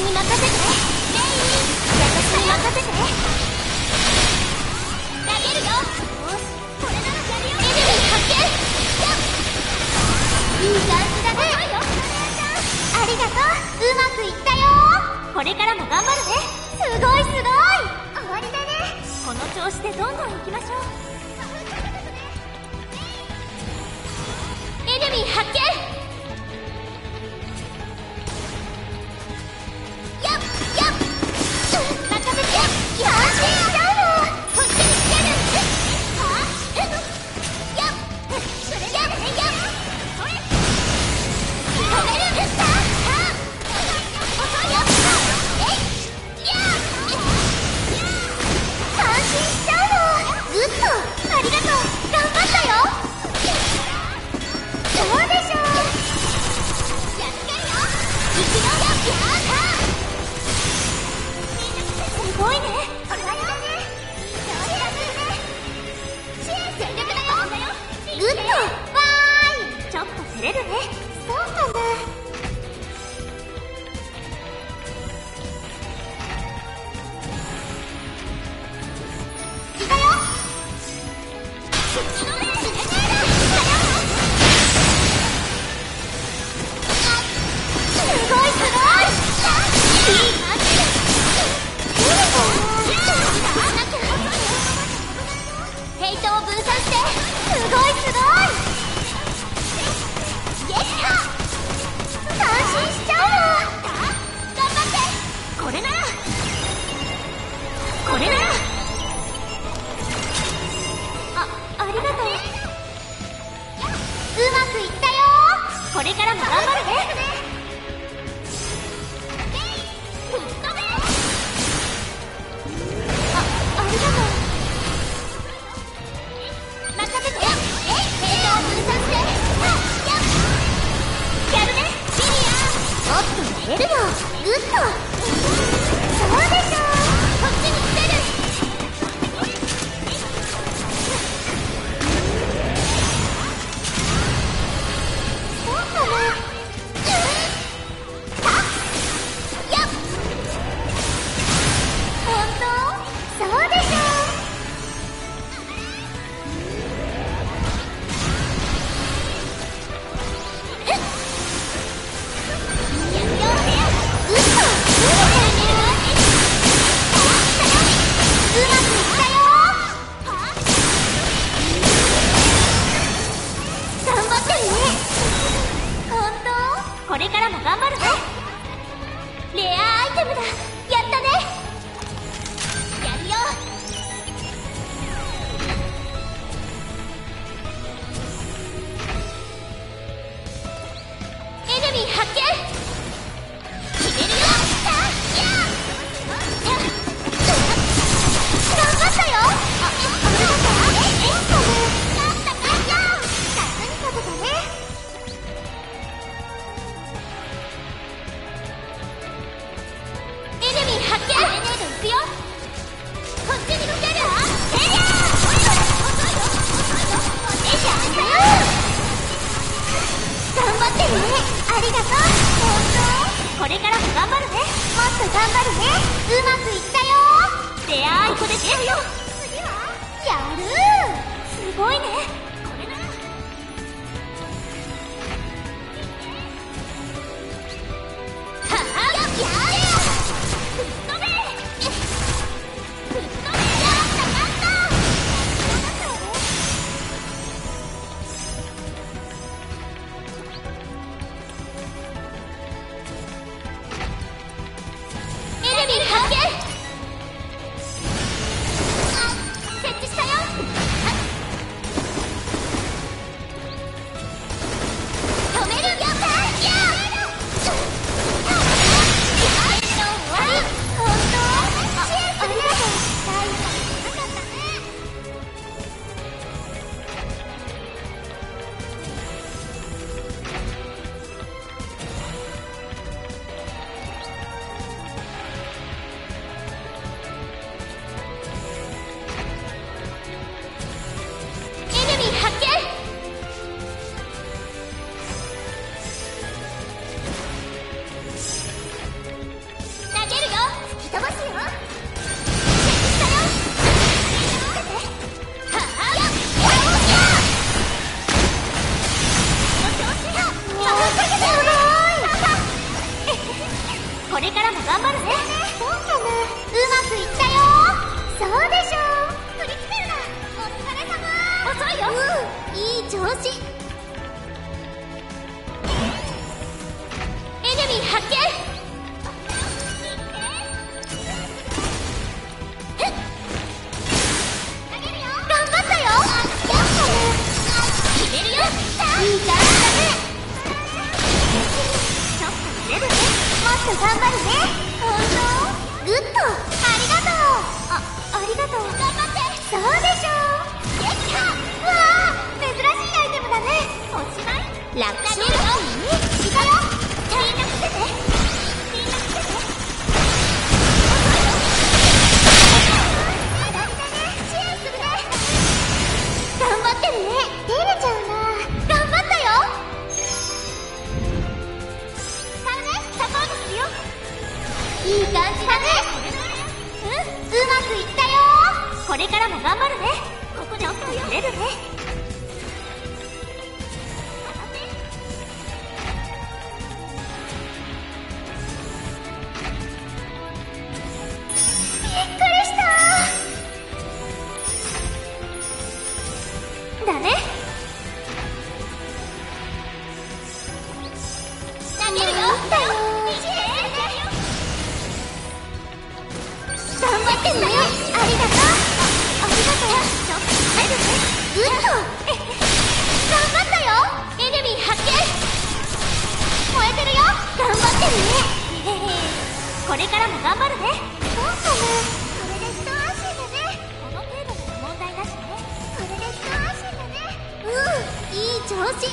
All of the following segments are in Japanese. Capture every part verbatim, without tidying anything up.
に任せて。レイ私に任せて。投げるよ。これならやるよ。エネルギー発見。いい感じだね。ありがとう。うまくいったよ。これからも頑張るね。すごいすごい。終わりだね。この調子でどんどん行きましょう。エネミー発見。やっやっ任せて。よしちゃうの。こっちに来てる。はあやっそれやっやっそれ止めるんですか。遅いよ。えいや安心しちゃうの。グッドありがとう。頑張ったよ。そうでしょう。やっつけるよ。いくよ。やったすごいね。これはやだね。そうやするね。全力だよ。グッドわーい。ちょっと照れるね。そうかな。いたよ。すごいすごい。いい感じ。ヘイトを分散して。すごいすごい。ゲッタ安心しちゃうの。頑張って。これならこれならあ、ありがとう。うまくいったよ。これからも頑張るね。ありがとう。任せて。えい、ヘイトを分散して。やるね。シニアもっとやれるよ。グッドそうでしょう。こっちに来てる。そうかな。はっやっ本当そうでしょう。これからも頑張るね。レアアイテムだ。やったね。やるよ。エネミー発見。決めるよ。頑張ったよ。あ、ありがとう。え、え、そうかな。なんだかんだ。楽にかけたね。エネミー発見。グレネード行くよ。こっちに向ける。えいや遅いよ遅いよ遅いよ。えいやったよ。頑張ってね。ありがとう。本当これからも頑張るね。もっと頑張るね。うまくいったよ。レアアイコで出るよ。次はやる。すごいね。これならははやれや。吹っ飛べ。吹っ飛べ。やったやった。エネミー発見。設置したよ。 調子。エネミー発見。頑張ったよ。決めるよ。いい感じだね。ちょっとずれるね。もっと頑張るね。ほんとグッド。ありがとう。あ、ありがとう。頑張って。そうでしょう。できた。わあ、珍しいアイテムだね。おしまい。楽勝よ。いたよ。みんな来てて。みんな来てて。当たりだね。支援するね。頑張ってるね。照れちゃうな。頑張ったよ。カルネ、サポートするよ。いい感じだね。うん、うまくいったよ。これからも頑張るね。ここでちょっとずれるね。びっくりしただね。投げるよ。頑張ってんだよ。ありがとう。ありがとう。ちょっと入るね。グッド。頑張ったよ。エネミー発見。燃えてるよ。頑張ってるね。これからも頑張るね。そうかな。これで一安心だね。この程度で問題なしね。これで一安心だね。うん、いい調子。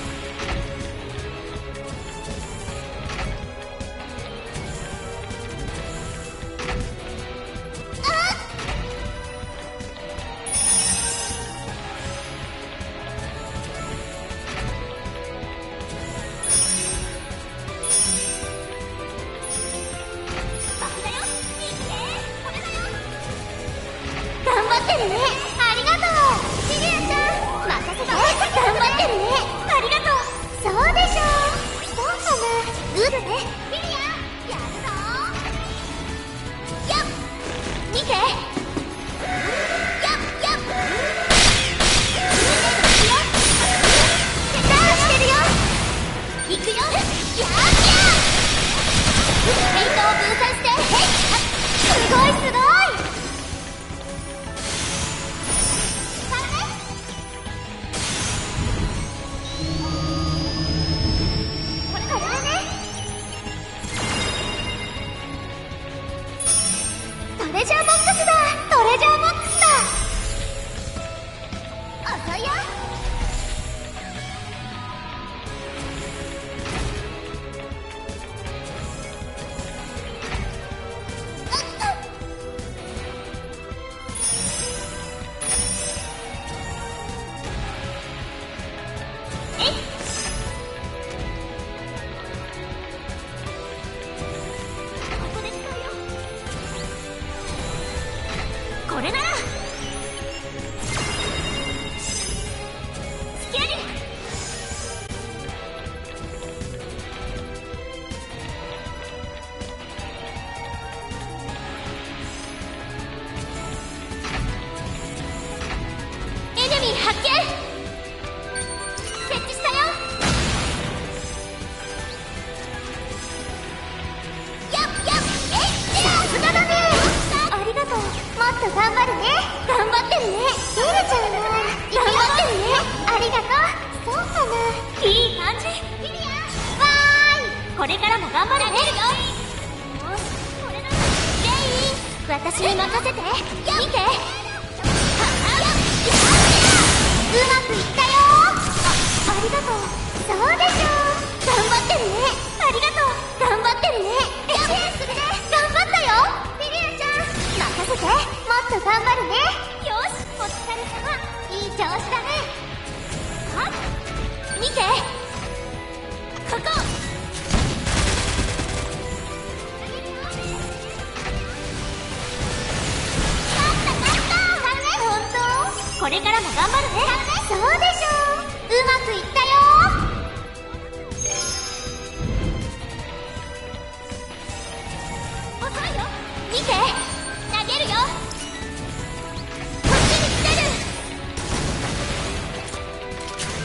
頑張ってるね。ありがとう。リリアちゃん、任せて。頑張ってるね。ありがとう。そうでしょう。そうかな。グーだね。リリア、やるぞ。やっ。見て。やっやっ。ダウンしてるよ。行くよ。やっやっ。フェイントを分散して。すごいすごい。トレジャーボックスだ。トレジャーボックスだ。遅いよ。えっ。ここで使うよ。これならスキャリー。エネミー発見。設置したよ。やっやっ。えっ、さすがだね。ありがとう。もっと頑張るね。頑張ってるね。照れちゃうな。頑張ってるね。ありがとう。そうかな。いい感じ。リリア。わーい。これからも頑張るね。よし、これなら。レイン、私に任せて。見て。うまくいったよ。あ、ありがとう。そうでしょう。頑張ってるね。ありがとう。頑張ってるね。支援するね。頑張ったよ。リリアちゃん、任せて。もっと頑張るね。よし、お疲れ様。いい調子だね。あ、見て。ここ。これからも頑張るね。そうでしょう。うまくいったよ。遅いよ。見て。投げるよ。こっちに来てる。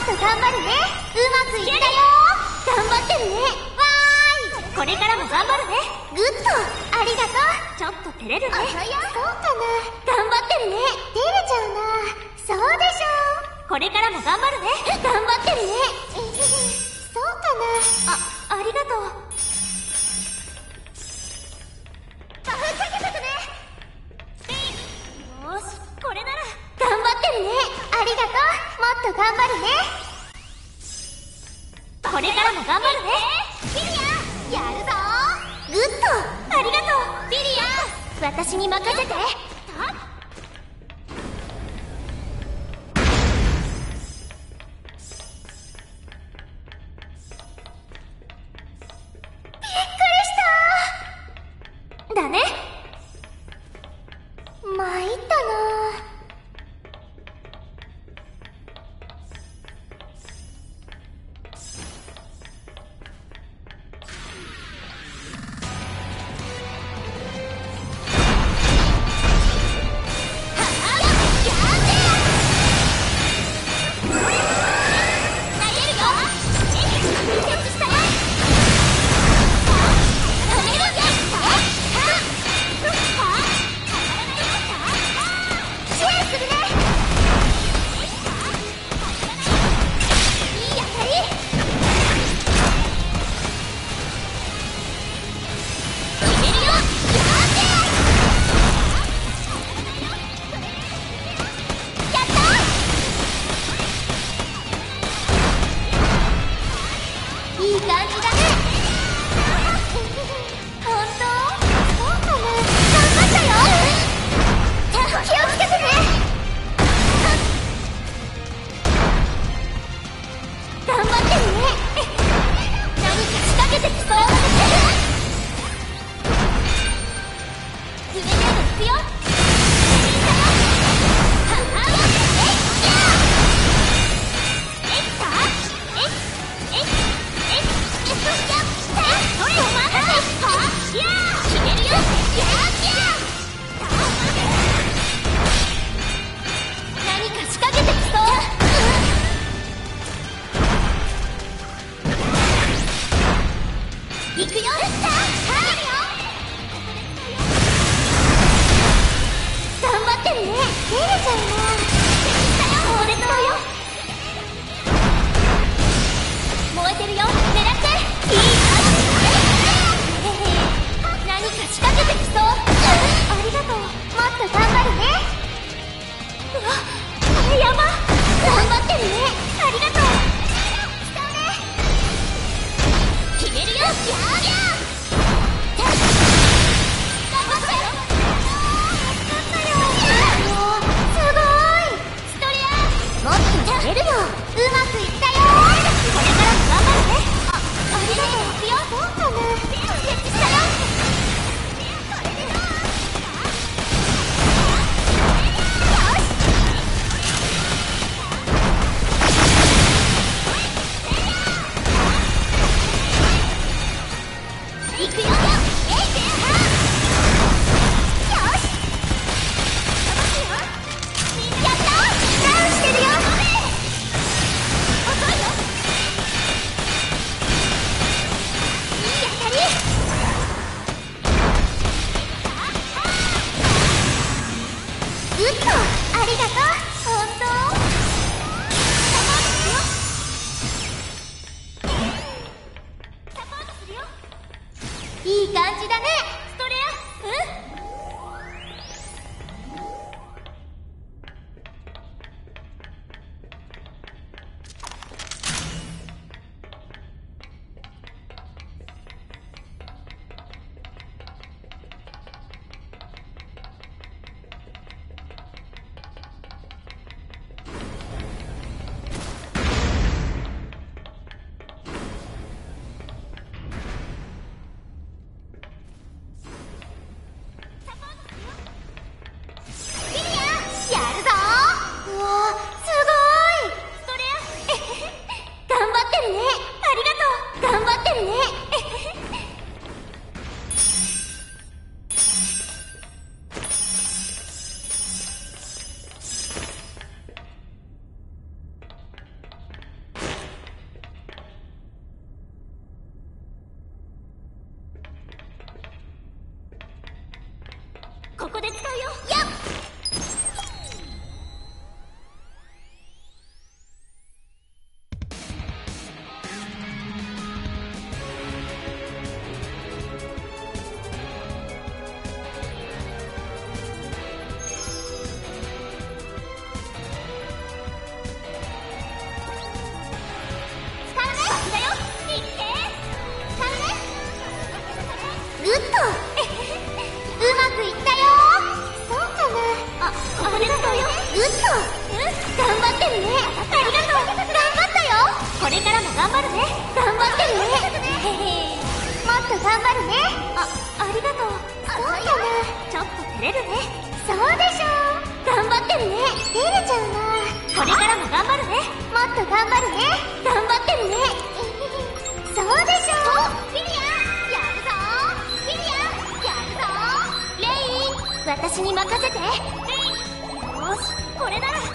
と頑張るね。うまくいったよ。頑張ってるね。わーい。これからも頑張るね。グッド。ありがとう。ちょっと照れるね。そうかな。頑張ってるね。照れちゃうな。そうでしょう。これからも頑張るね。頑張ってるね。そうかな。あ、ありがとう。あ、かけとくね。よーし、これなら。頑張ってるね。ありがとう。もっと頑張るね。これからも頑張るね。ビリア、やるぞ。グッド。ありがとう。ビリア、私に任せて。だね。参ったな。いい感じだね。ストレア。うん。 こで使うよ。やっ私に任せて。よし、これなら。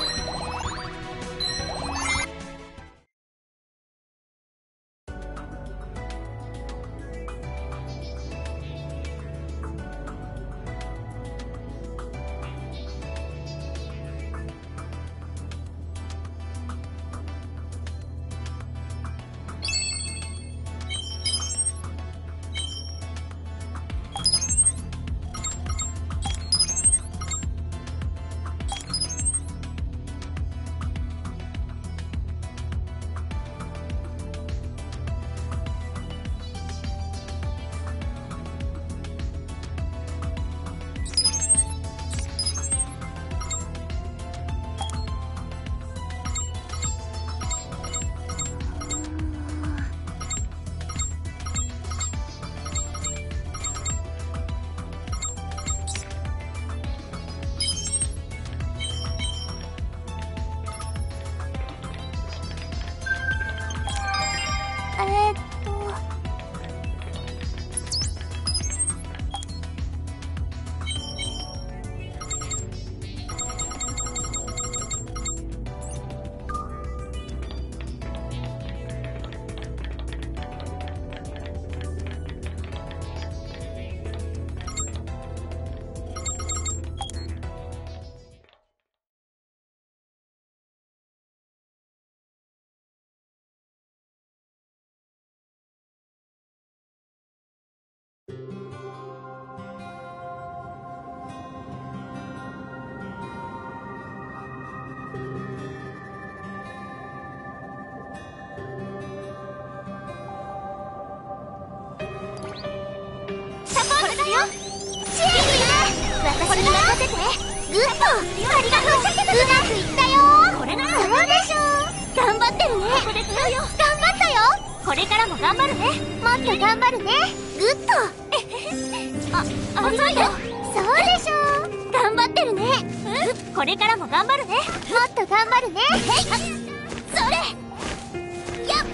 私に任せて。グッド、ありがとう。うまくいったよ。これなら。そうでしょ。頑張ってるね。ここで使うよ。頑張ったよ。これからも頑張るね。もっと頑張るね。グッド。あ、遅いよ。そうでしょ。頑張ってるね。うん、これからも頑張るね。もっと頑張るね。それ。やっ。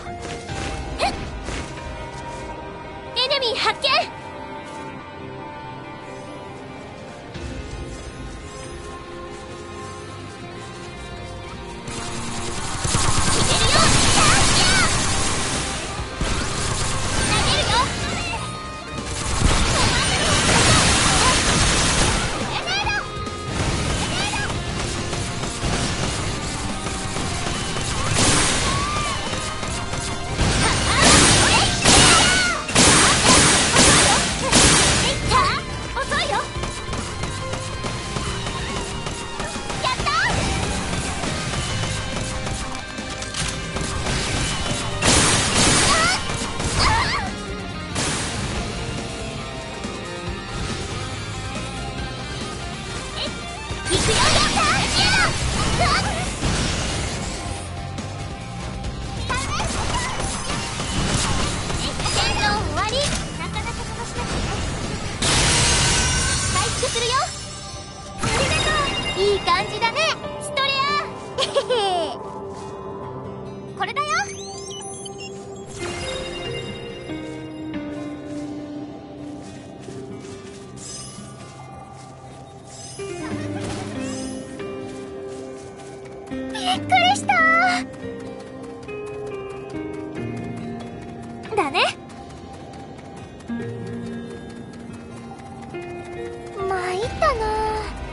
エネミー発見。いい感じだね、ストレア。これだよ。びっくりしただね。まあいいったな。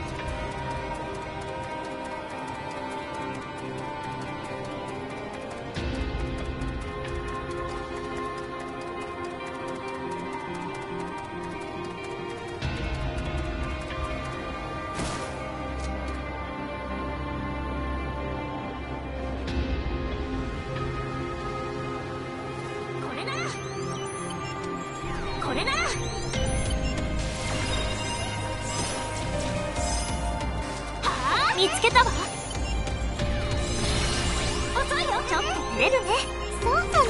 これならはあ見つけたわ。遅いよ。ちょっと照れるね。 そうかな。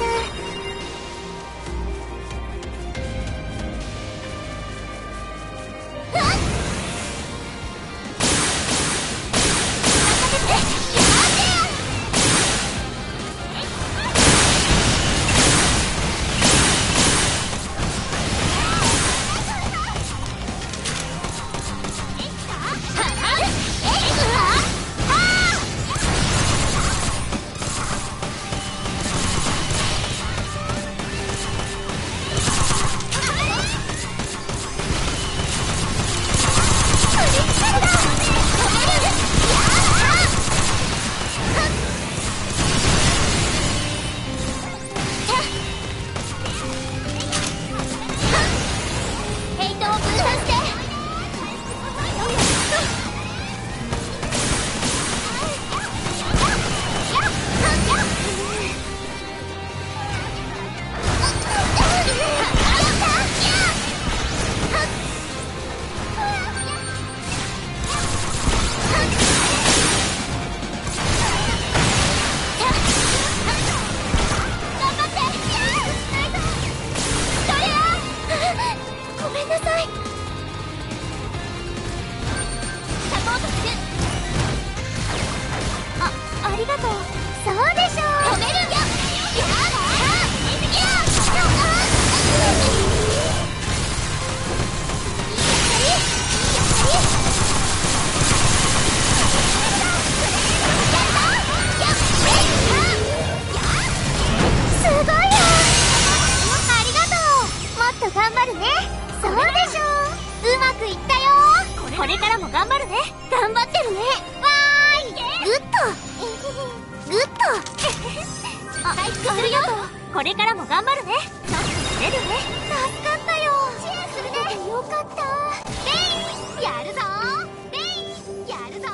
ありがとう。 そうでしょう。止めるよ。すごいよ。ありがとう。もっと頑張るね。そうでしょう。うまくいったよ。 これからも頑張るね。 頑張ってるね。わーい。グッド。グッド。 あ、ありがとう。これからも頑張るね。ちょっと照れるね。 助かったよ。シェアするね。よかった。レインやるぞ。レインやるぞ。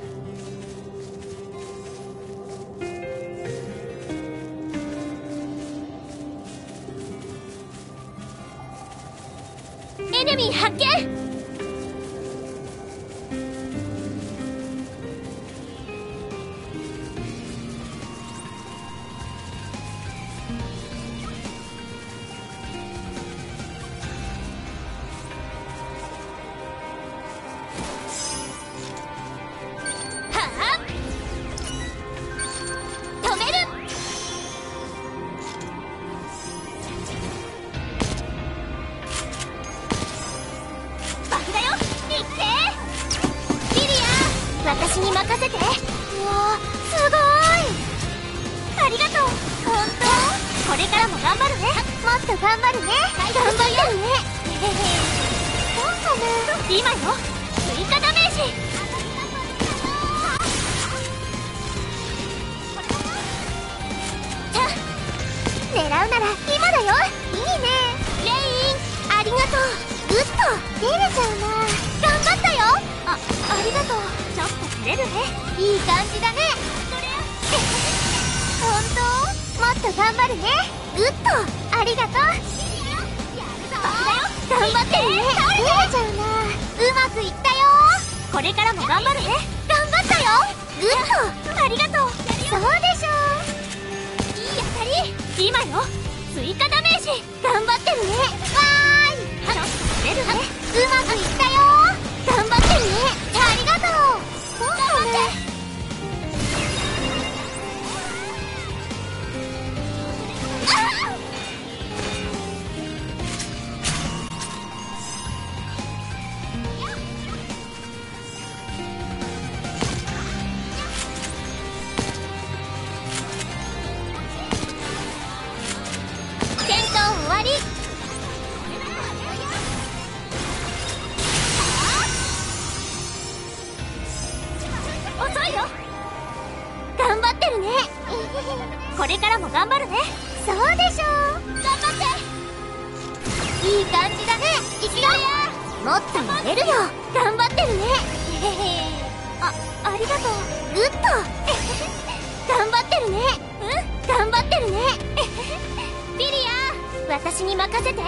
エネミー発見。 私に任せて。うわー、すごい。ありがとう。本当？ これからも頑張るね。 もっと頑張るね。頑張ってるね。そうかな。 今よ。追加ダメージ。 狙うなら今だよ。いいね。レインありがとう。グッド。照れちゃうな。頑張ったよ。 あ、ありがとう。ちょっと照れるね。 いい感じだね。本当？もっと頑張るね。グッド。ありがとう。頑張ってるね。照れちゃうな。うまくいったよ。 これからも頑張るね。 頑張ったよ。グッド。 ありがとう。 そうでしょう。いい当たり。 今よ。追加ダメージ。 頑張ってるね。わーい。 ちょっと照れるね。 うまくいったよ。頑張ってるね。ありがとう。そうかね。戦闘終わり。 これからも頑張るね。 そうでしょう。頑張っていい感じだね。いくよ。もっとやれるよ。頑張ってるね。 あ、ありがとう。 グッド頑張ってるね。うん頑張ってるね。 リリア、 私に任せて。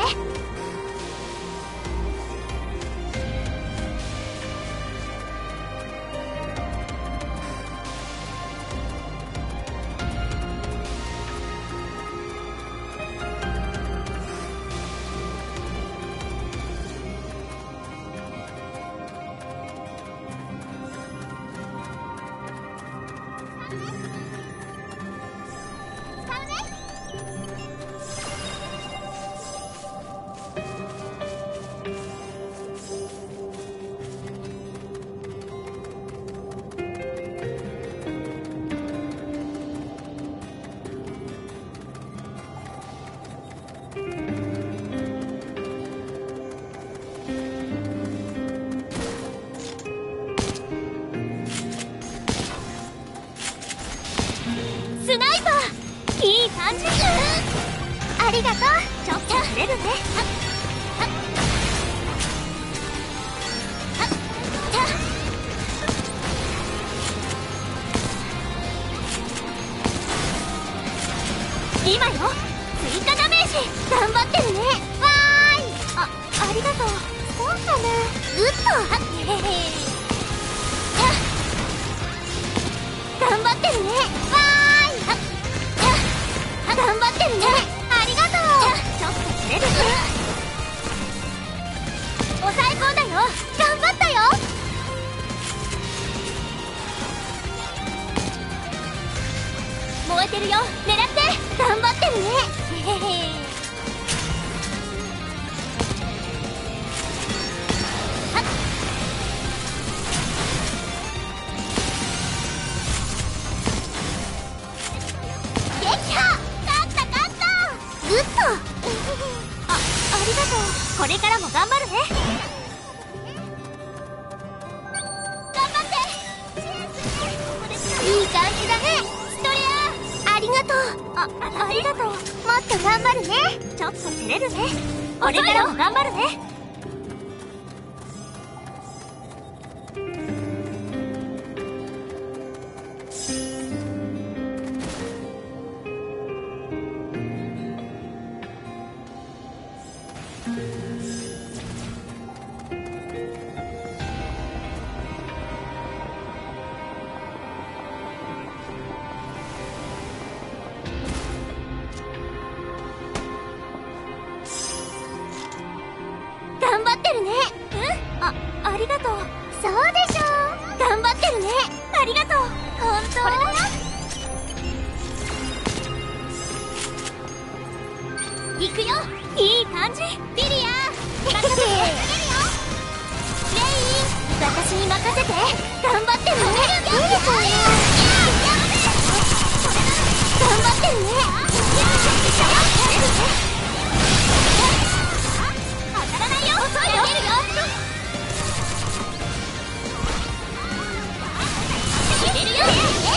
スナイパー、いい感じ。 ありがとう。 ちょっとずれるね。今よ、追加ダメージ。 頑張ってるね。わーい。 あ、ありがとう。 そうかな。グッド頑張ってるね。わーい。頑張ってるね。ありがとう。 ちょっとずれるね。 抑え込んだよ。頑張ったよ。 燃えてるよ。狙って。 頑張ってるね。撃破。勝った勝った。グッドあ、ありがとう。これからも頑張るね。 頑張っていい感じだね。 ストレありがとう。 ア。あ、ありがとう。 もっと頑張るね。 ちょっと照れるね。これからも頑張るね。 頑張ってるね。 うんあ、ありがとう。 そうでしょう。頑張ってるね。 ありがとう。 本当。 これだよ。行くよ。いい感じ。リリア、任せて。レイン、 私に任せて。頑張ってるね。いいでしょうね。頑張ってるね。 当たらないよ。遅いよ。出るよ。入れるよ。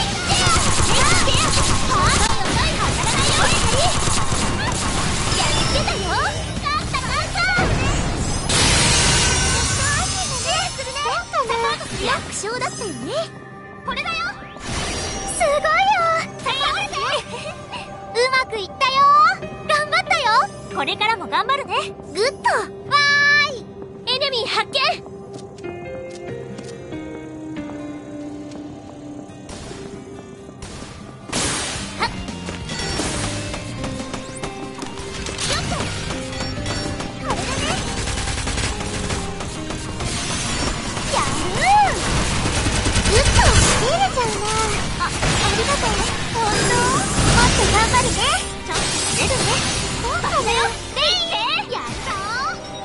楽勝だったよね。 これだよ。 すごいよ。うまくいったよ。頑張ったよ。 これからも頑張るね。 グッド。わーい。 エネミー発見。 頑張るね。 ちょっとずれるね。 そうだよ。 レイン、やるぞ。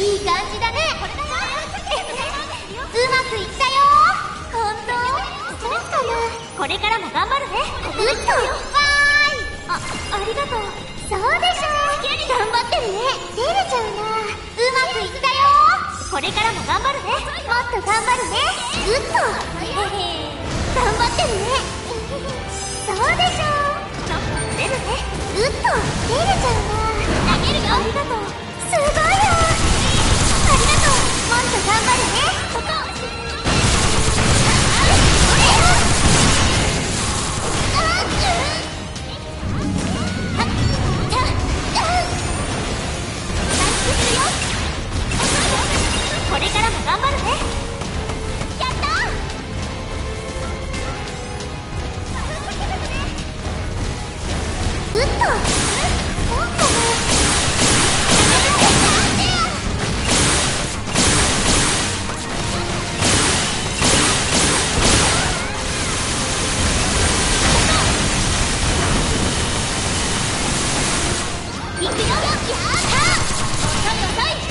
いい感じだね。うまくいったよ。本当？そうかな。 これからも頑張るね。 うっと。わーい。 あ、ありがとう。 そうでしょ。頑張ってるね。照れちゃうな。うまくいったよ。 これからも頑張るね。 もっと頑張るね。うっと。頑張ってるね。そうでしょ。 ちょっと照れるね。 うっと。照れちゃうな。 投げるよ。ありがとう。 すごいよ。ありがとう。もっと頑張るね。 ここ。これからも頑張るね。 やったー。うっと。そうかな。 いくよ。やったー。遅い遅い。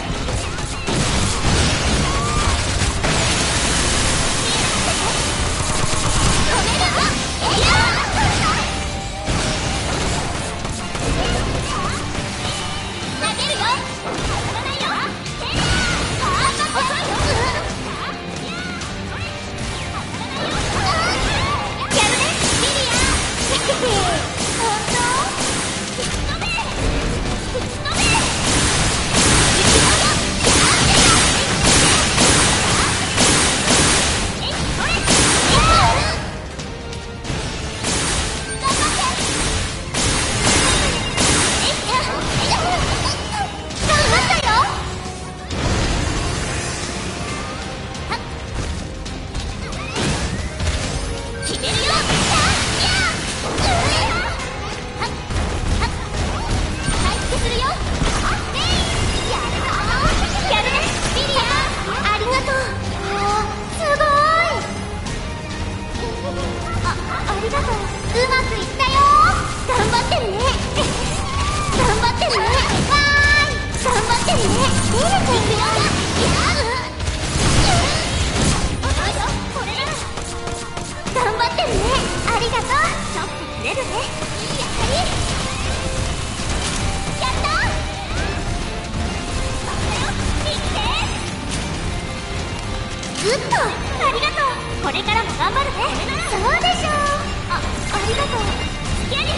グッド。ありがとう。 これからも頑張るね。 そうでしょう。 あ、ありがとう。キャリー。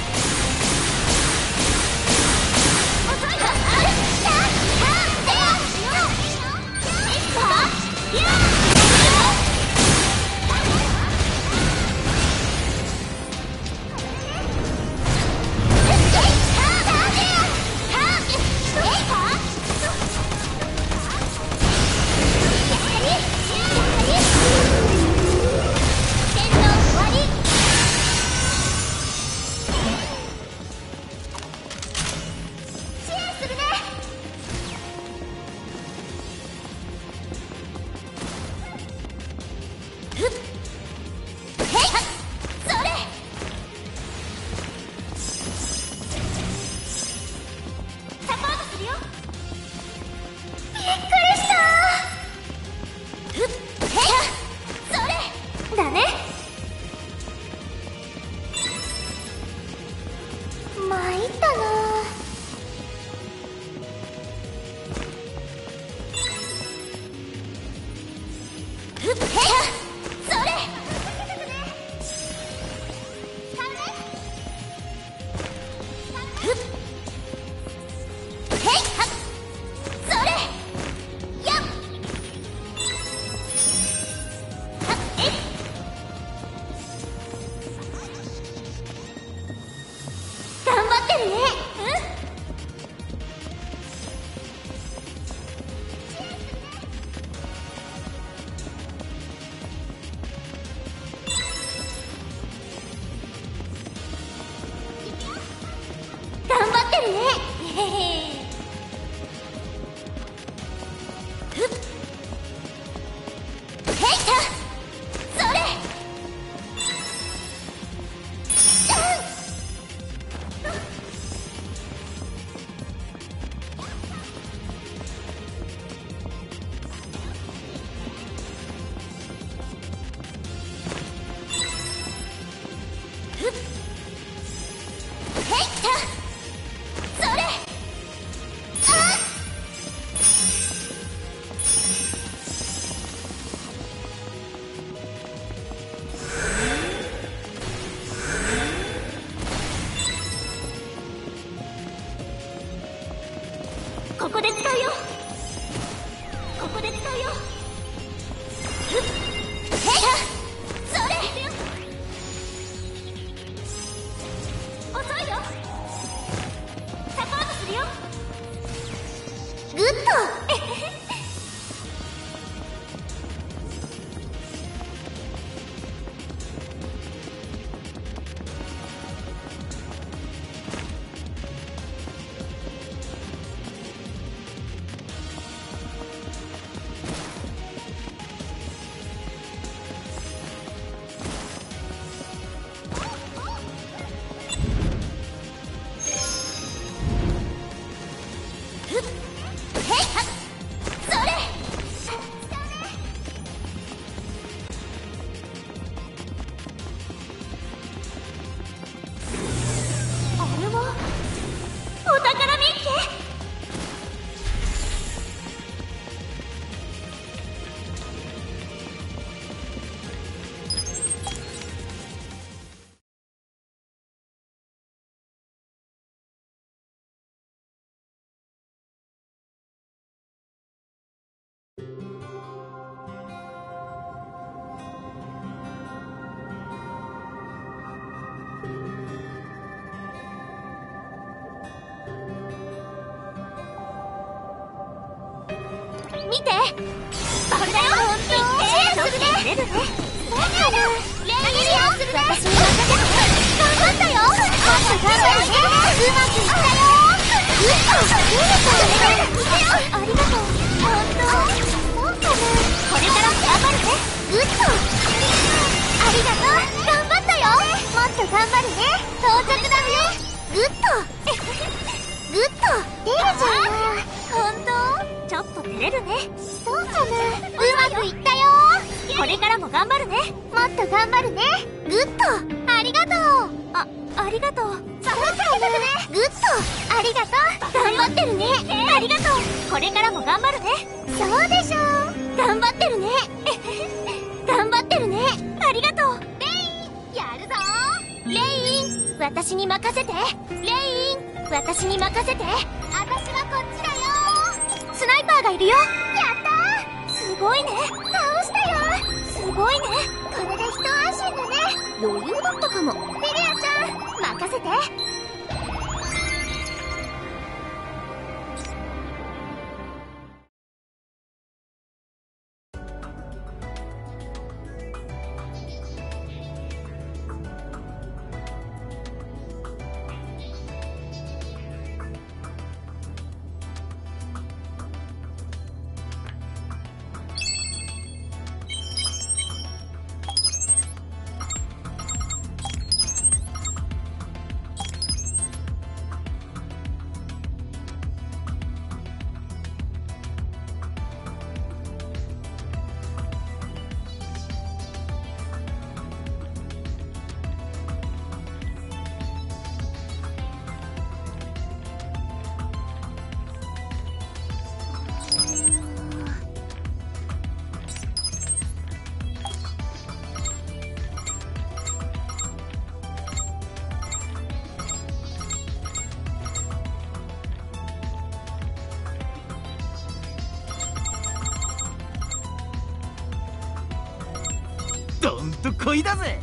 遅いよ。ある。さあ、さあ、せよ。えっと、やー。 こで使うよ。ここで使うよ。ふっ、へい、それ。遅いよ。サポートするよ。 グッド。 見て、これだよ。シェアするね。レるね。だからレイシェアするね。私に任せて。頑張ったよ。もっと頑張るね。うまくいったよ。グッド。ありがとう。本当。そうかな。これから頑張るね。グッド。ありがとう。頑張ったよ。もっと頑張るね。到着だね。グッド。グッド。出るじゃん。本当。ちょっと照れるね。そうかな。うまくいったよ。これからも頑張るね。もっと頑張るね。グッド。ありがとう。あ、ありがとう。そうかな。グッド。ありがとう。頑張ってるね。ありがとう。これからも頑張るね。そうでしょう。頑張ってるね。頑張ってるね。ありがとう。レイン、やるぞ。レイン、私に任せて。レイン、私に任せて。私はこっちだよ。スナイパーがいるよ。やったー。すごいね。倒したよ。すごいね。これで一安心だね。余裕だったかも。リリアちゃん、任せて。 どんとこいだぜ。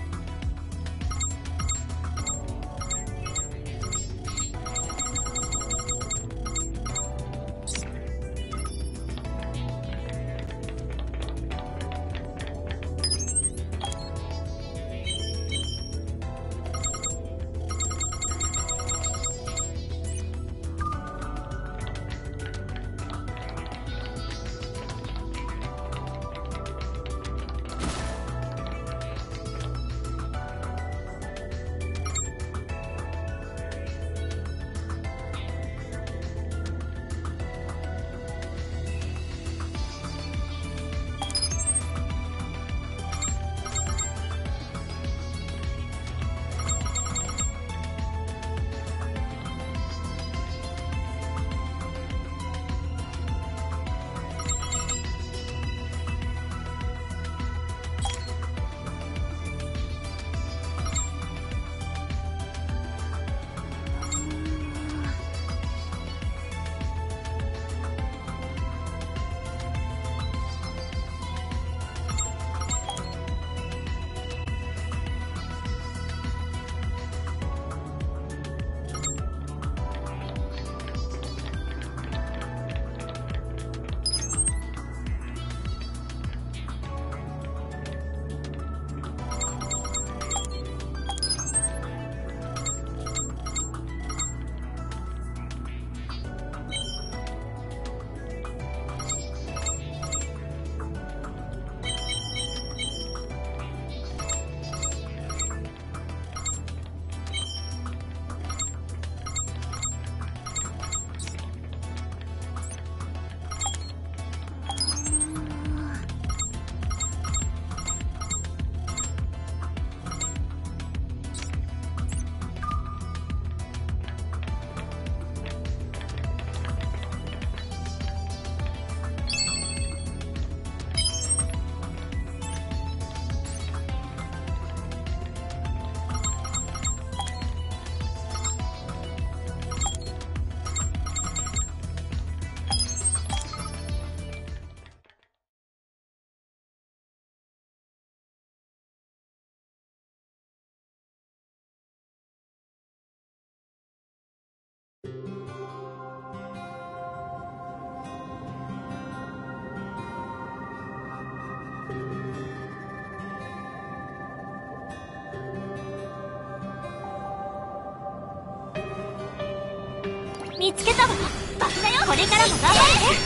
見つけたわ。爆だよ。これからも頑張るね。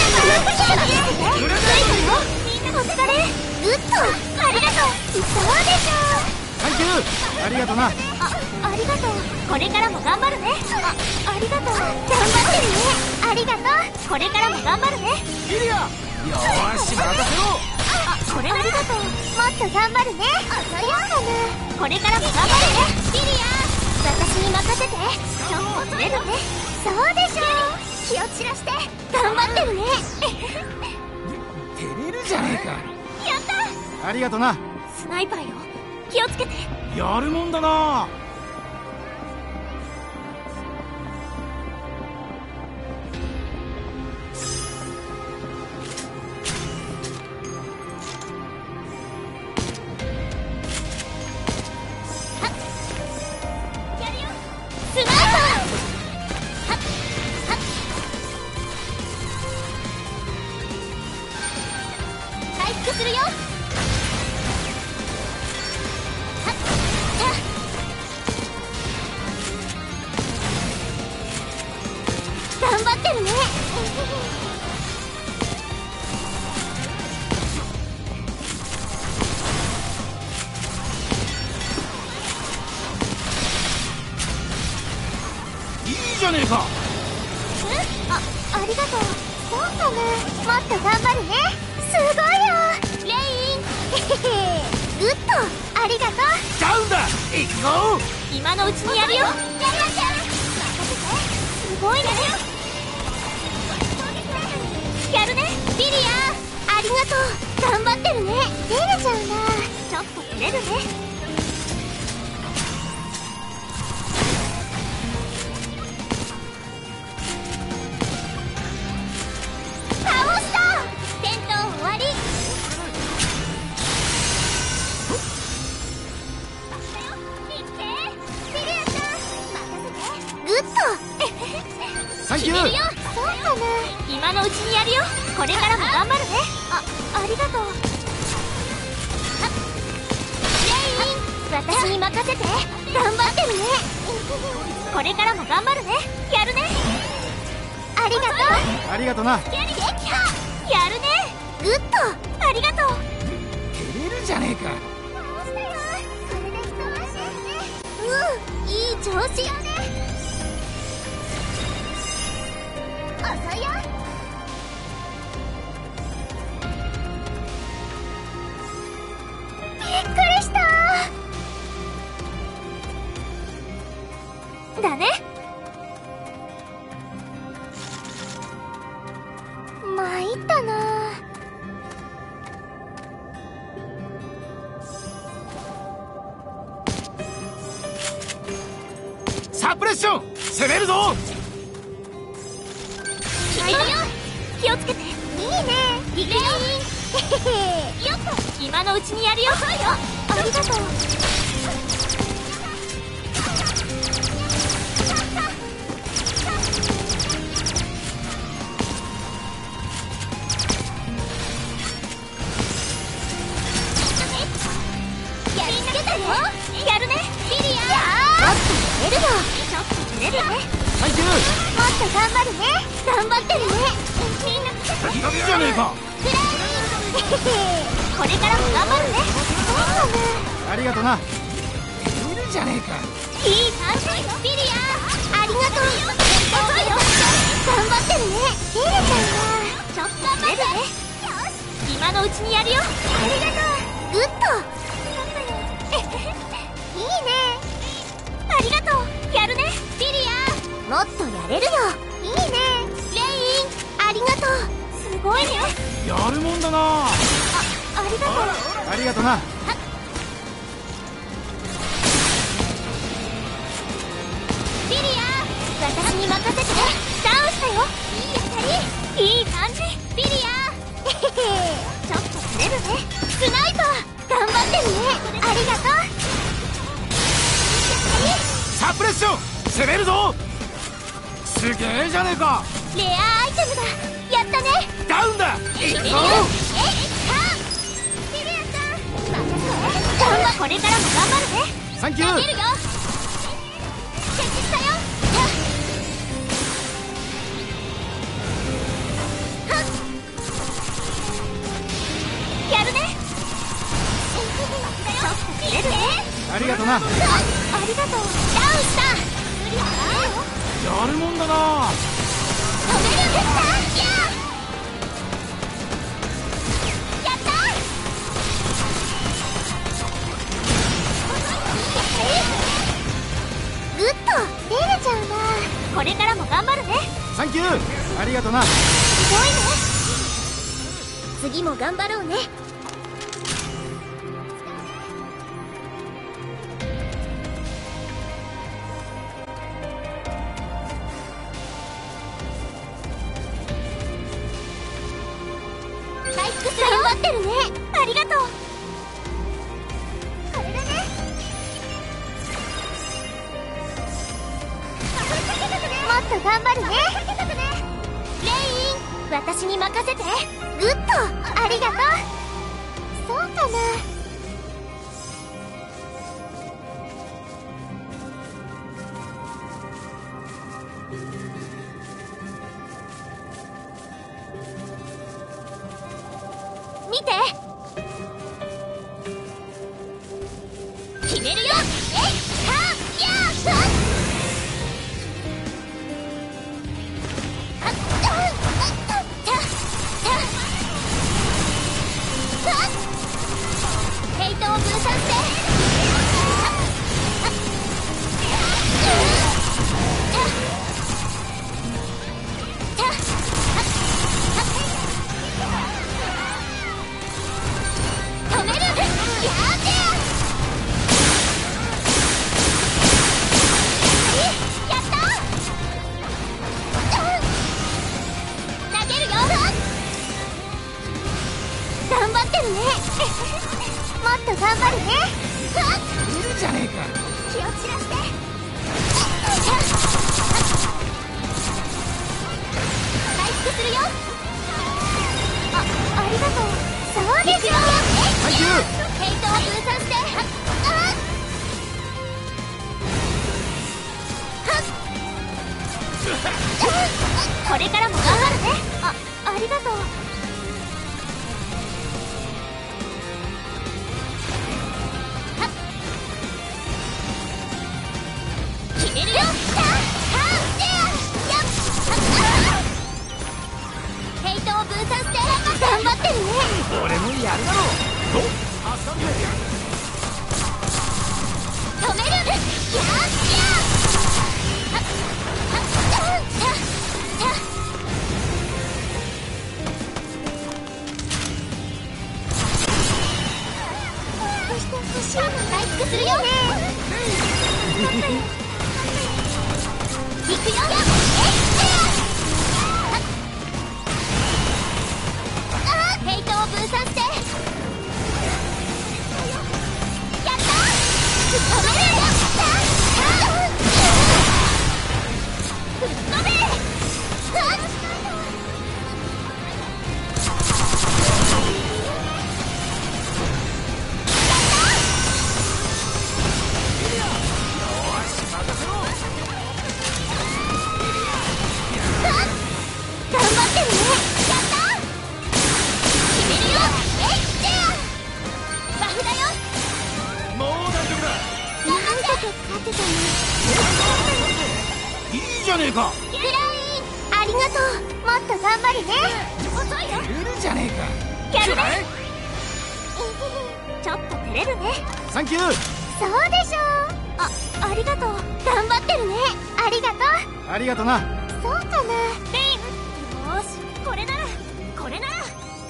みんなお疲れ。グッドありがとう。そうでしょサンキュー。ありがとな。 あ、ありがとう。これからも頑張るね。あ、ありがとう。頑張ってるね。ありがとう。これからも頑張るね。 リリア、よーし任せろ。 あ、これありがとう。もっと頑張るね。あ、そうかな。これからも頑張るね。リリア、私に任せて。ちょっとずれるね。そうでしょ。気を散らして頑張ってるね。 照れるじゃねえか。 やった。 ありがとな。 スナイパーよ。気をつけて。 やるもんだな。 するよ。頑張ってるね。 いいじゃねえか。 あ、ありがとう。そうかな。もっと頑張るね。すごいよレイン。グッドありがとう。 ダウンだ。行くぞ。 今のうちにやるよ。やりましょう。すごいね。やるねリリア。ありがとう。頑張ってるね。照れちゃうな。ちょっと照れるね。倒した。戦闘終わり。グッドサンキュー。 そうかな。今のうちにやるよ。これからも頑張るね。あ、ありがとう。レイン、私に任せて。頑張ってるね。これからも頑張るね。やるね。ありがとう。 ありがとな。 やるね。グッドありがとう。 照れるじゃねえか。 倒したよ。これで一安心ね。うん、いい調子よね。遅いよ。びっくりしただね。参ったな。 サプレッション攻めるぞ。 気をつけて。いいね。いくよ。よっと。今のうちにやるよ。ありがとう。やりつけたよ。やるねリリア。もっとやれるよ。ちょっと照れるね。 サンキュー。 もっと頑張るね。頑張ってるね。みんないいじゃねえか。 これからも頑張るね。そうかな。 ありがとな。照れるじゃねえか。 いい感じビリア。ありがとう。遅いよ。頑張ってるね。照れちゃうな。ちょっと照れるね。よし、今のうちにやるよ。ありがとう。グッドいいね。ありがとう。やるねビリア。もっとやれるよ。いいねレイン。ありがとう。すごいね。 やるもんだな。 あ、ありがとう。 ありがとな。 ビリア、私に任せて。ダウンしたよ。いい当たり。いい感じビリア。ちょっと照れるね。スナイパー頑張ってるね。ありがとう。 サプレッション攻めるぞ。すげえじゃねえか。 レアアイテムだ。やったね。 ダウンだ。行くぞ。 ビリアさん任せて。頑張これからも頑張るね。 サンキュー。 投げるよ。設置したよ。 な。 ありがとう。ダウンした無理はないよ。 やるもんだな。 止めるんですか。やったグッと出れちゃうな。これからも頑張るね。 サンキュー。ありがとな。 すごいね。次も頑張ろうね。回復するよ。頑張ってるね。ありがとう。これだね。もっと頑張るね。レイン、私に任せて。グッド、ありがとう。そうかな。見て。決めるよ。えい、はっ、やー、ヘイトを分散して止める。やーてやった投げるよ。頑張ってるね。もっと頑張るね。 いるじゃねえか。 気を散らして回復するよ。あ、ありがとう。そうでしょ。 サンキュー。 ヘイトを分散してこれからも頑張るね。あ、ありがとう。決めるよ。ヘイトを分散して頑張ってるね。 俺もやるだろう。どっ挟んで。 止める。やっ回復するよ。行くよ。ヘイトを分散してやった。止める。吹っ飛べ。頑張ってるね。やった。決めるよ。えいっバフだよ。 もう大丈夫だ。 なんとか勝ってたね。 いいじゃねえか。 グライン、ありがとう。もっと頑張るね。遅いよ。 いるじゃねえか。 やるね。ちょっと照れるね。 サンキュー。 そうでしょう。あ、ありがとう。頑張ってるね。ありがとう。 ありがとな。 そうかな。レイン、よーし、これならこれなら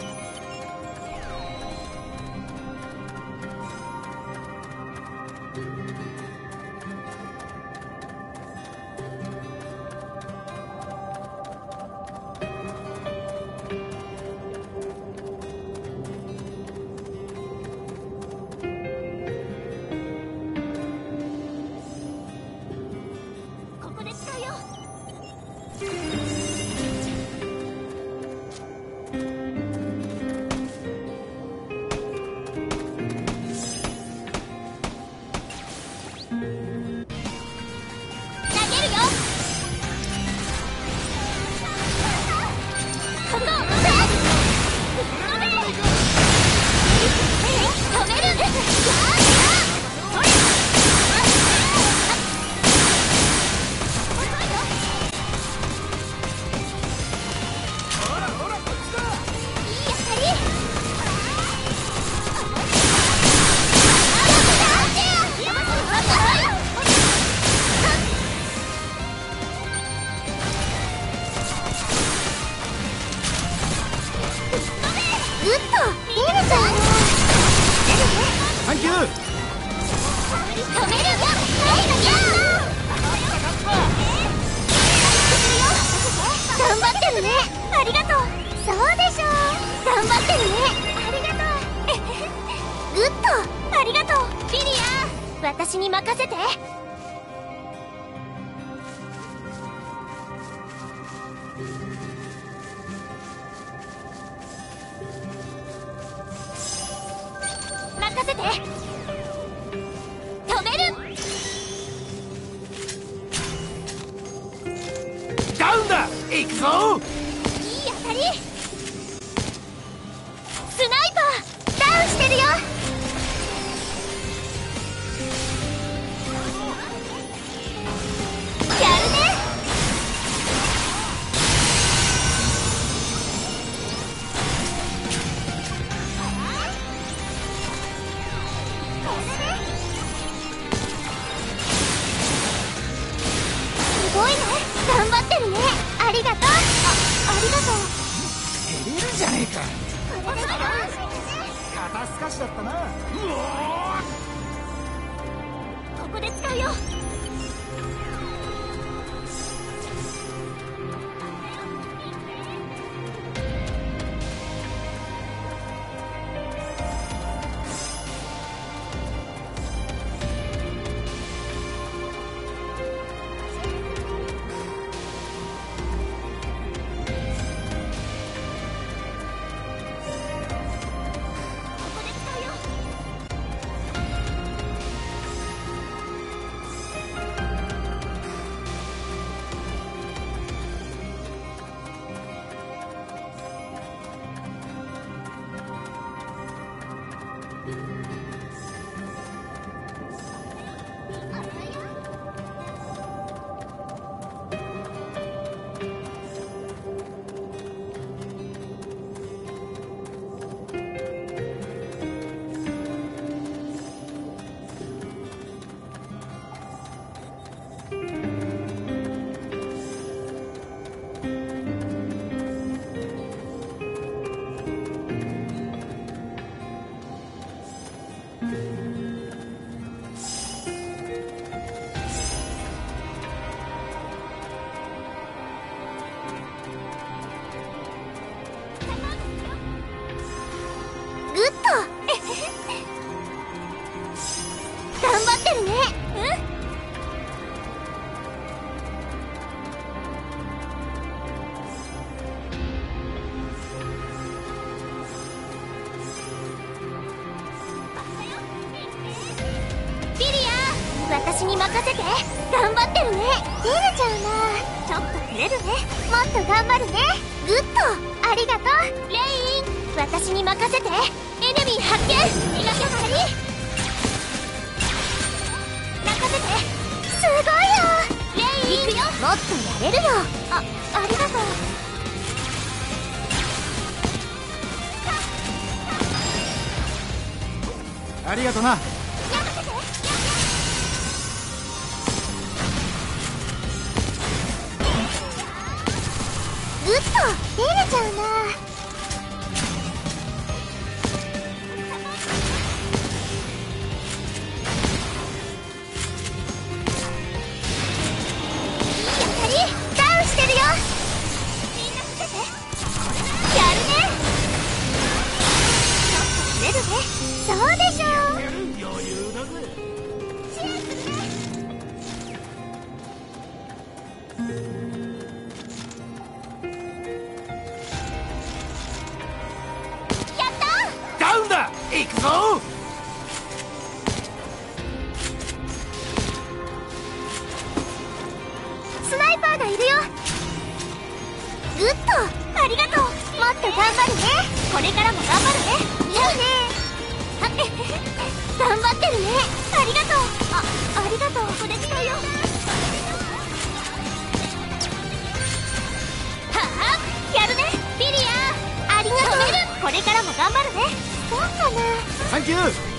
ここで使うよ。 て。止める。 ダウンだ。行くぞ。 いい当たり。スナイパーダウンしてるよ。やるね。すごいね。頑張ってるね。ありがとう。あ、ありがとう。 照れるじゃねえか。 これで肩透かしだったな。うおここで使うよ。グッド。頑張ってるね。うん。リリア、私に任せて。頑張ってるね。照れちゃうな。ちょっと照れるね。もっと頑張るね。グッド。ありがとう。レイン、私に任せて。エネミー発見。逃がさない。任せて。すごいよ。レイン、行くよ。もっとやれるよ。あ、ありがとう。 ありがとな。 任せて。グッド。照れちゃうな。そうでしょう。 余裕だぜ。 シェアするね。やった。 ダウンだ。行くぞ。 スナイパーがいるよ。グッド。ありがとう。もっと頑張るね。これからも頑張るね。いいね。頑張ってるね。ありがとう。あ、ありがとう。ここで使うよ。はあ、やるね。リリア、ありがとう。これからも頑張るね。そうかな。 サンキュー。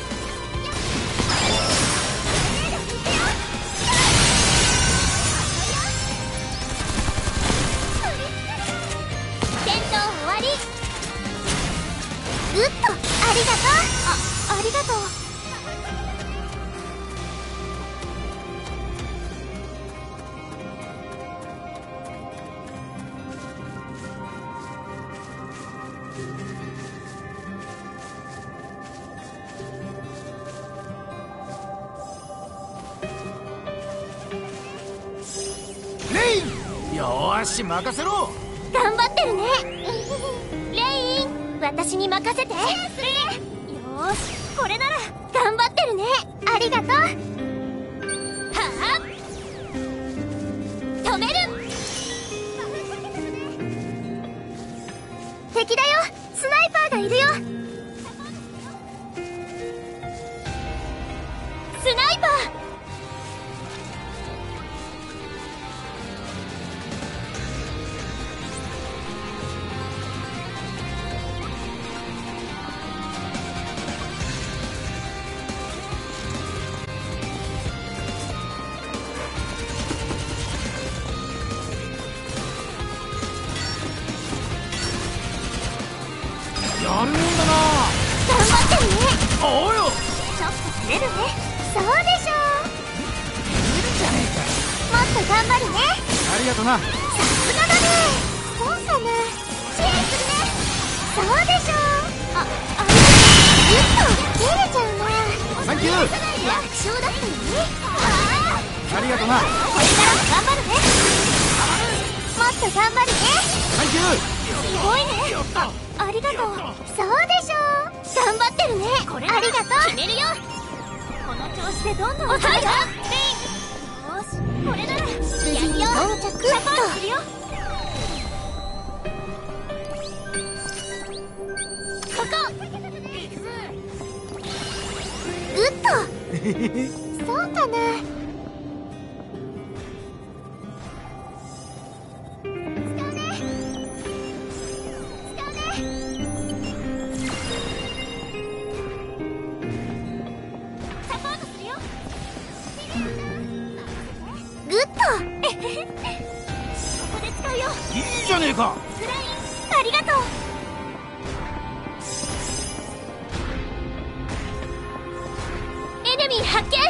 戦闘終わり。グッド。ありがとう。あ、ありがとう。 レイン、よーし任せろ。 頑張ってるね。レイン、私に任せて。よーし、ここれなら頑張ってるね。ありがとう。はあ、止める。敵だよ。スナイパーがいるよ。スナイパー。 やるもんだな。 頑張ってるね。 おうよ。 ちょっと照れるね。そうでしょう。 いるじゃねもっと頑張るね。 えか。ありがとな。 さすがだね。そうかな。支援するね。そうでしょう。あ、あれずっと照れちゃうな。 サンキュー。 楽勝だったよね。あありがとな。 これからも頑張るね。もっと頑張るね。 サンキュー。 すごいね。ありがとう。そうでしょう。頑張ってるね。ありがとう。決めるよ。この調子でどんどん遅いよ。よし、これなら無事に到着っとするよ。ここ。グッド。そうかな。グッド。ここで使うよ。 いいじゃねえか。 フライン、ありがとう。エネミー発見。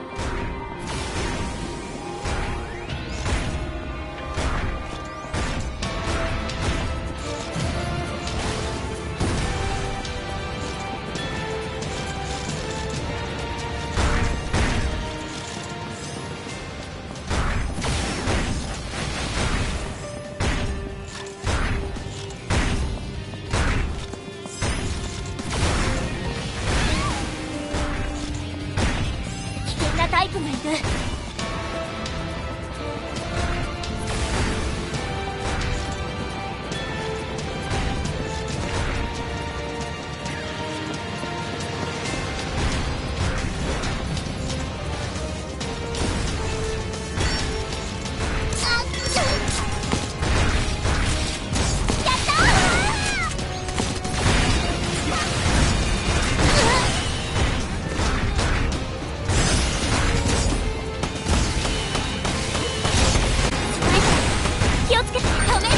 タイプがいる。気をつけて止める。やったー。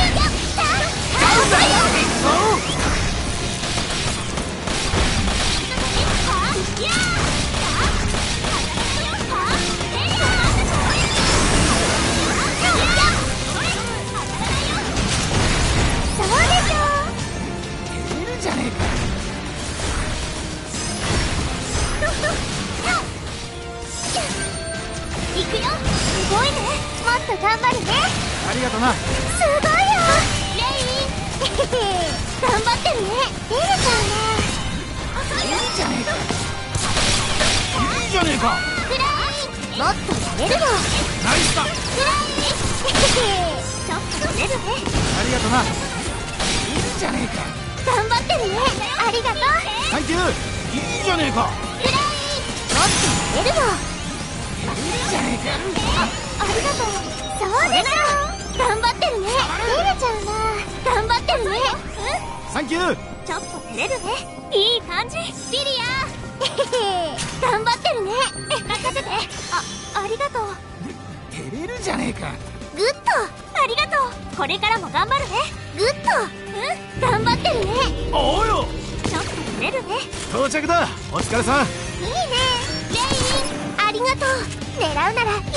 行くよ。すごいね。もっと頑張るね。 ありがとな。 すごいよ。レイン。頑張ってるね。出れちゃうね。 いいじゃねえか。いいじゃねえか。 フライン。もっとやれるよ。 ナイスだ。 フライン。ちょっと出るね。 ありがとな。いいじゃねえか。 頑張ってるね。ありがとう。 サンキュー。いいじゃねえか。 フライン。もっとやれるよ。 いいじゃねえか。 ありがとう。そうでしょ。頑張ってるね。出れちゃうな。頑張ってるね。 サンキュー。 ちょっと照れるね。いい感じ。リリア。頑張ってるね。任せて。あ、ありがとう。 照れるじゃねえか。 グッド。ありがとう。これからも頑張るね。グッド。うん、頑張ってるね。 おうよ。 ちょっと照れるね。 到着だ。お疲れさん。 いいね。レイン。ありがとう。狙うなら今だよ。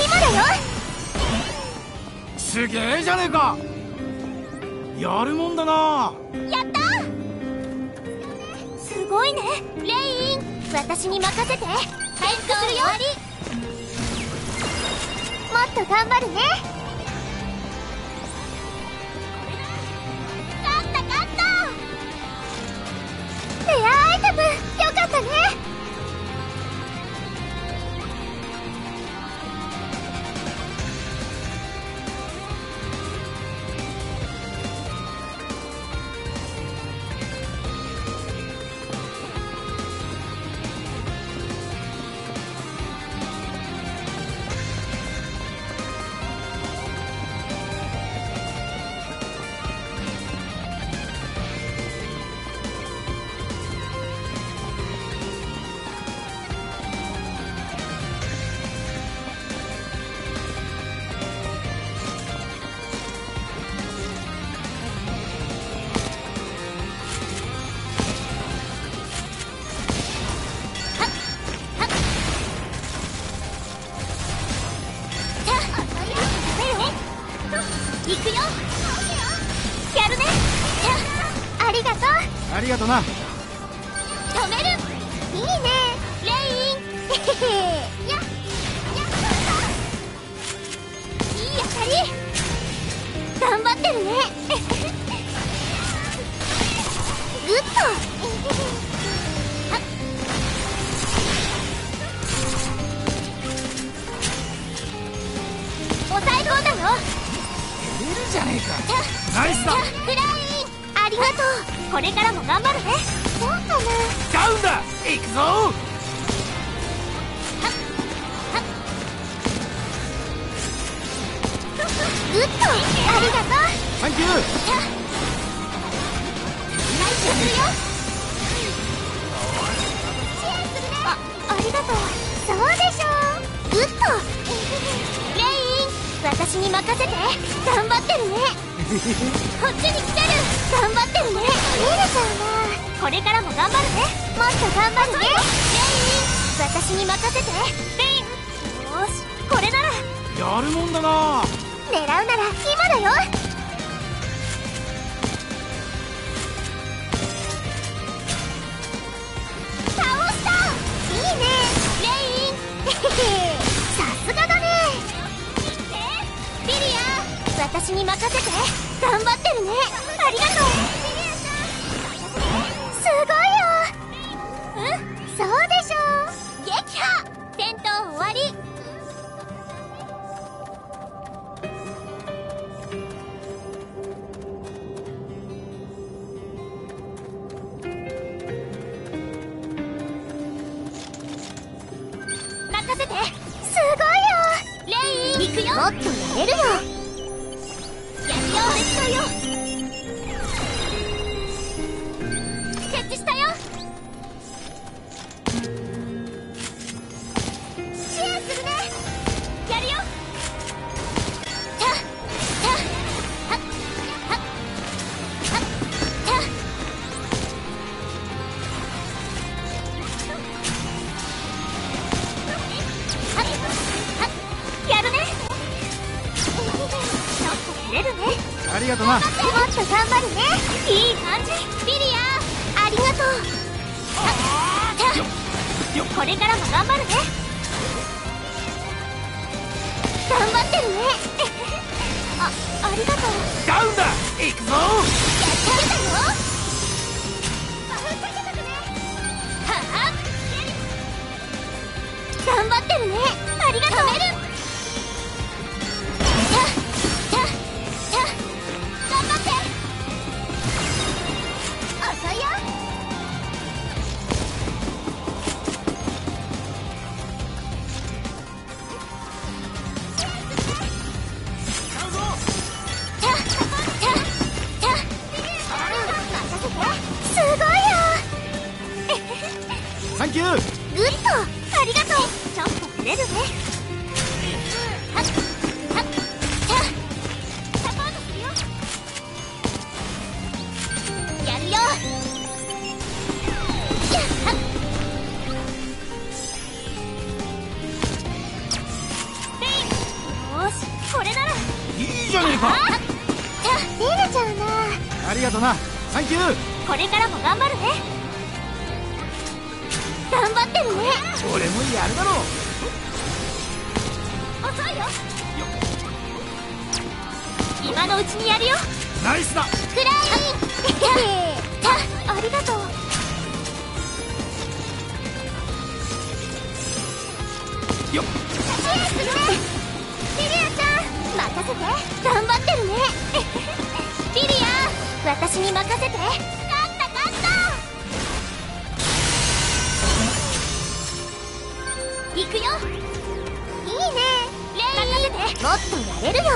すげえじゃねえか。やるもんだな。 やったー。すごいね。レイン。私に任せて。回復するよ。もっと頑張るね。勝った勝った。レアアイテムよかったね。 行くよ。やるね。ありがとう。 ありがとな。 止める。いいねレイン。へへへ。ややいい当たり。頑張ってるね。グッド。抑え込んだよ。 出るじゃねえか。ナイスだ。 フライン。ありがとう。これからも頑張るね。そうかな。 ダウンだ。行くぞ。 グッド。ありがとう。 サンキュー。 ナイスするよ。あ、ありがとう。そうでしょう。グッド。レイン、私に任せて。頑張ってるね。こっちに来てる。頑張ってるね。レイラちゃんはこれからも頑張るね。もっと頑張るね。レイン、私に任せて。レイン、よーし、これなら。 やるもんだな。 狙うなら今だよ。倒した。いいねレイン。へへへ。さすがだね。リリア、私に任せて。頑張ってるね。ありがとう。すごいよ。うん、そうでしょう。撃破。戦闘終わり。任せて。すごいよレイン。行くよ。もっとやれるよ。やるよ。絶対よ。設置したよ。支援するね。やるよ。たたはっはっはったやるね。ちょっと照れるね。 ありがとな。 もっと頑張るね。いい感じ。リリア、ありがとう。これからも頑張るね。頑張ってるね。あ、ありがとう。 ダウンだ。行くぞ。 やったるだよ。バフかけとくね。はあ、頑張ってるね。ありがとう。止める。たたた頑張って。遅いよ。 使うぞ。 たたた任せて。すごいよ。 サンキュー。 グッド。ありがとう。ちょっと照れるね。はっはったサポートするよ。やるよ。やっはっレイン。よーし、これなら。 いいじゃねえか。 あっ照れちゃうな。 ありがとな。サンキュー。 これからも頑張るね。頑張ってるね。 俺もやるだろう。 遅いよ。今のうちにやるよ。 ナイスだ。 フライン。たありがとう。 よっ。 支援するね。リリアちゃん任せて。頑張ってるね。リリア、私に任せて。勝った勝った行くよ。いいねレイン。任せて。もっとやれるよ。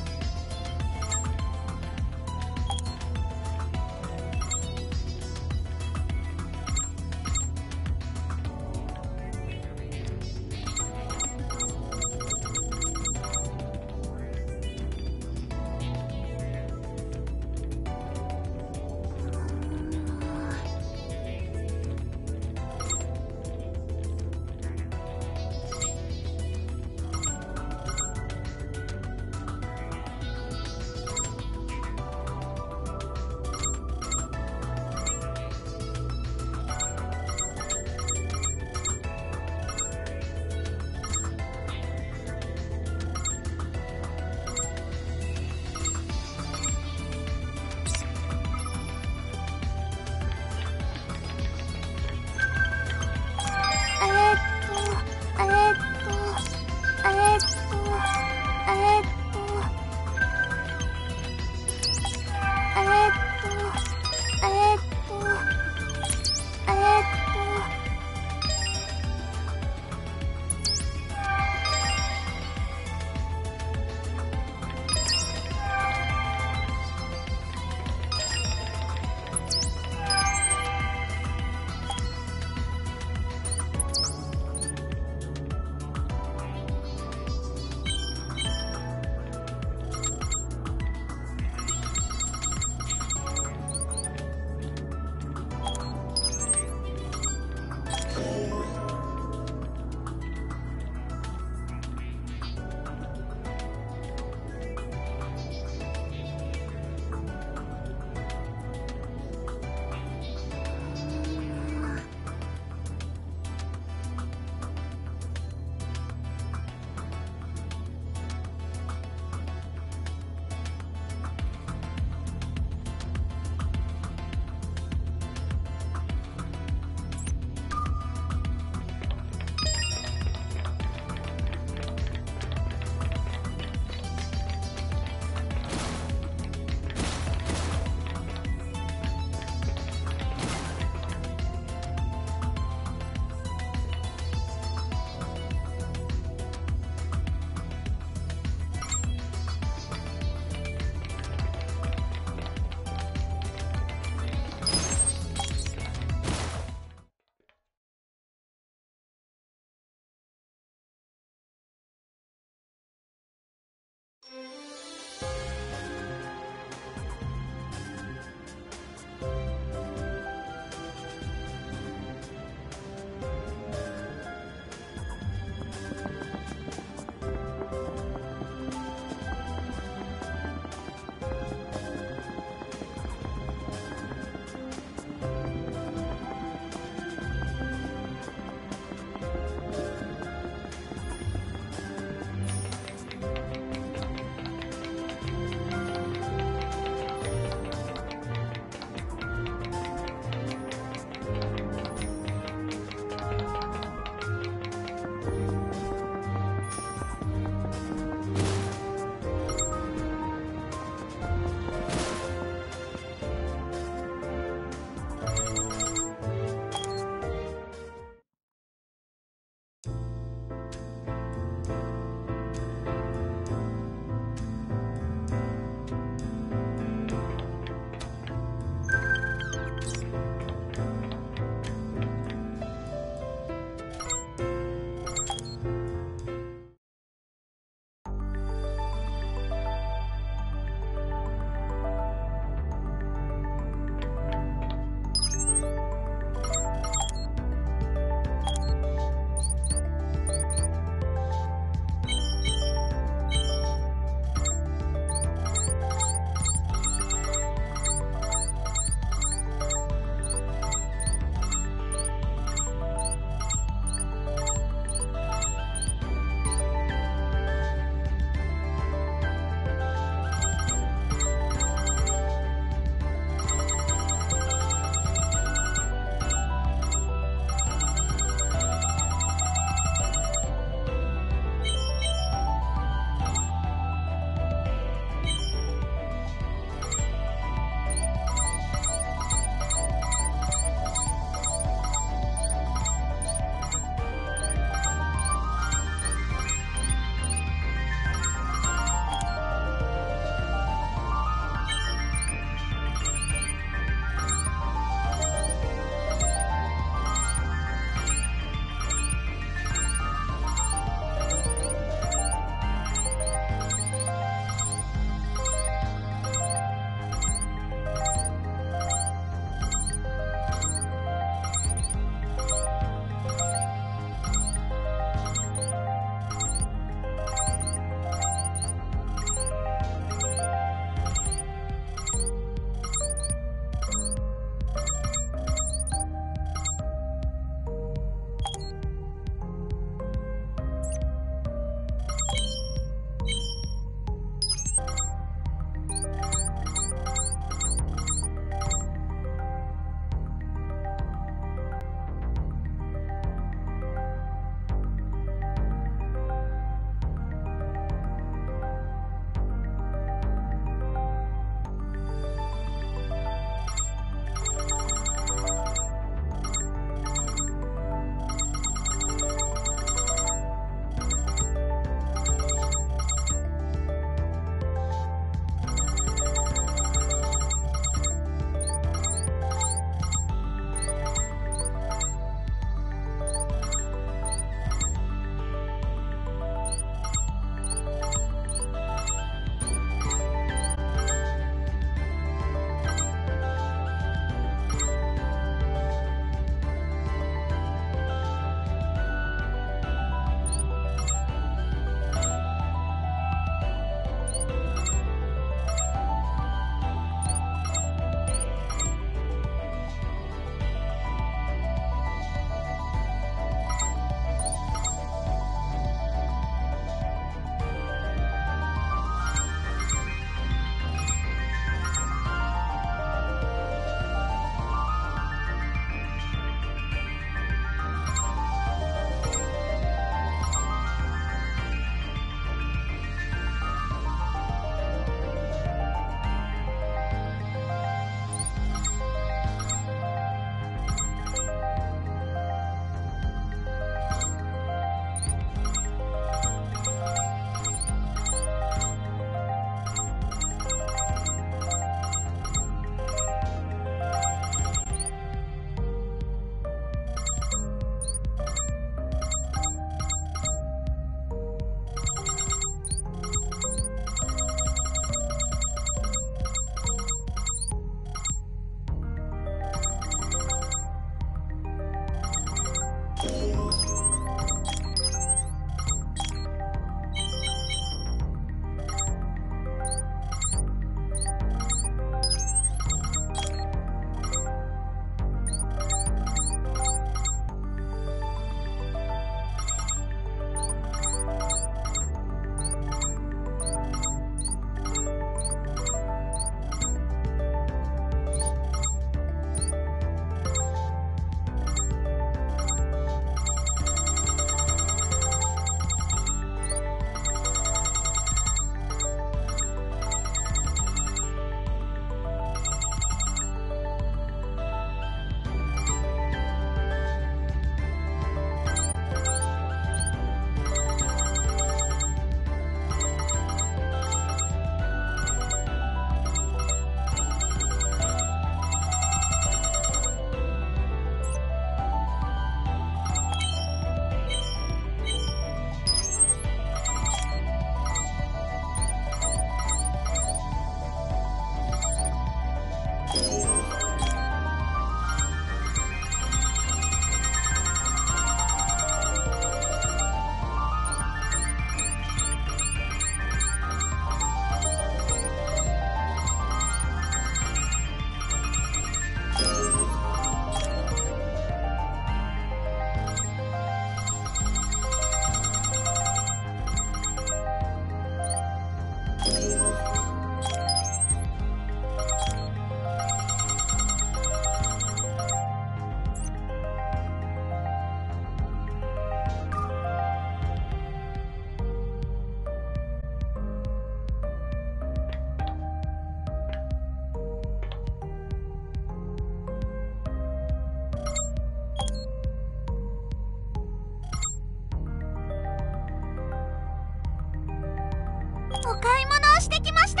してきました。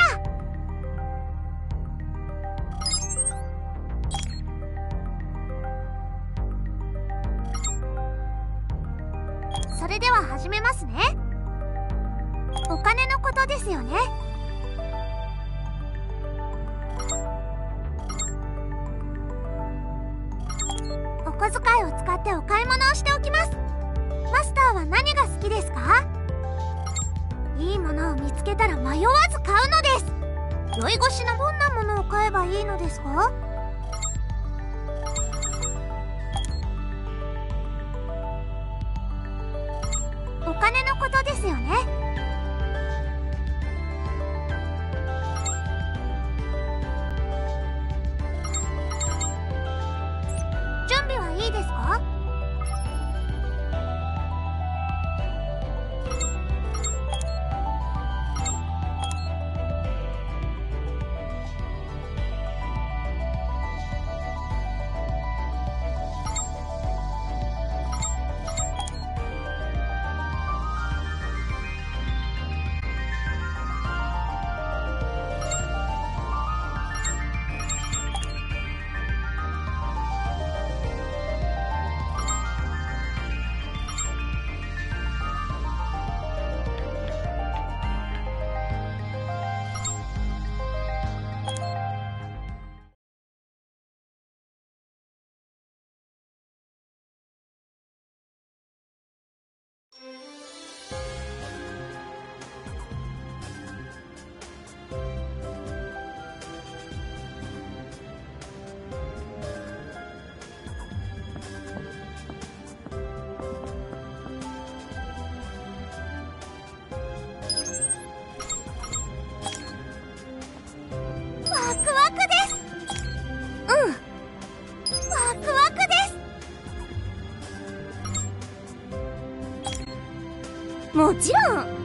それでは始めますね。お金のことですよね。お小遣いを使ってお買い物をしておきます。マスターは何が好きですか？いいものを見つけたら迷わず買うのです。酔い越しのどんなものを買えばいいのですか？お金のことですよね。準備はいいですか？ワクワクです。うん、ワクワクです。もちろん